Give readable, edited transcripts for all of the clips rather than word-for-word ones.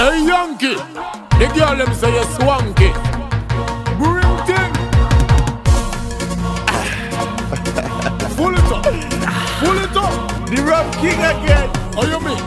Hey Yankee, the girl them say you swanky. Bring thing. Pull it up. Pull it up. The Rum King again. How you mean?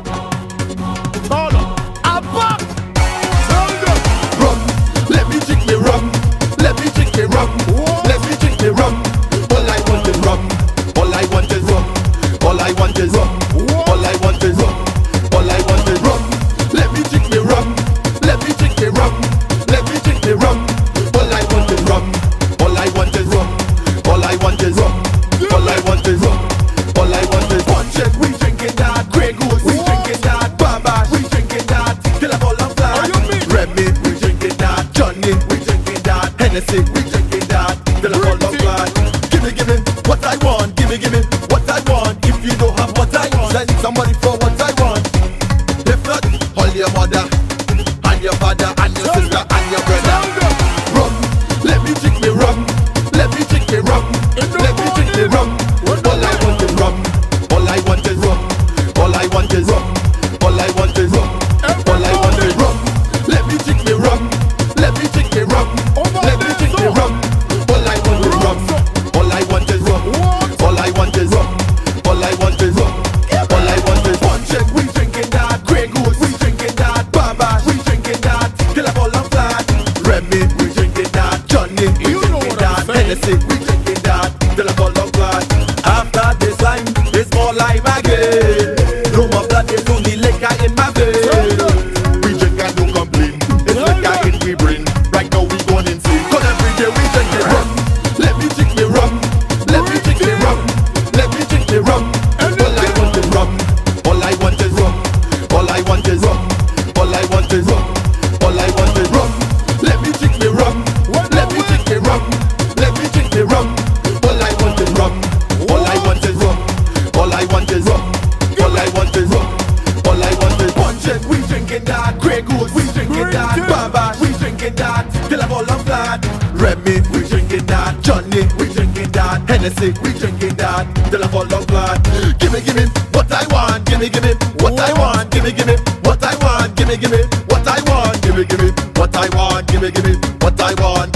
Hold up. Abba. Tell them. Rum, let me drink me rum. Let me drink me rum. What? Let me drink me rum. All I want is rum. All I want is rum. All I want is rum. What? All I want is rum. All I want is rum. Let me drink me rum. Let me drink me rum. Let me drink me rum. All I want is rum. All I want is rum. All I want is rum. All I want is rum. All I want is punch it. We drinking that Grey Goose. We drinking that Bamba. We drinking that till I fall off flat. How you mean? Remy. We drinking that Johnny. We drinking that Hennessy. We drinking that till I fall off flat. Give me what I want. Give me what I want. If you don't have what I want, send somebody for what I want. If not, hold your mother and your father and your sister and your brother. Rum, let me drink me rum. Let me drink me rum. Let me drink me rum. All I want is rum. All I want is rum. All I want is rum. All I want is rum. All I want is rum. Let me drink me rum. Let me drink me rum. Let me drink me rum. All I want is rum. All I want is rum. All I want is rum. All I want is rum. All I want is punch it. We drinking that Grey Goose. We drinking that Bamba. We drinking that till I fall off flat. Remy. We drinking that Johnny. We You know drinking what I'm that saying. Hennessy. We drinking that till I fall off flat. After this line, it's more life again. No more blood, there's only liquor in my veins. We drink and don't complain. It's liquor in we brain. Right now we going insane. 'Cause every day we drinking rum. Let me drink me rum. Let me drink me rum. Let me drink me rum. All I want is rum. All I want is rum. All I want is rum. All I want is rum. All I want is rum. Let me drink me rum. Let me drink me rum. Let me drink me rum. All I want is rum. All I want is rum. All I want is rum. All I want is rum. All I want is punch it. We drinking that Grey Goose. We drinking that Bamba. We drinking that till I fall off flat. Remy. We drinking that Johnny. We drinking that Hennessy. We drinking that till I fall off flat. Give me what I want. Give me what I want. Give me what I want. Give me what I want. Give me what I want. Give me what I want.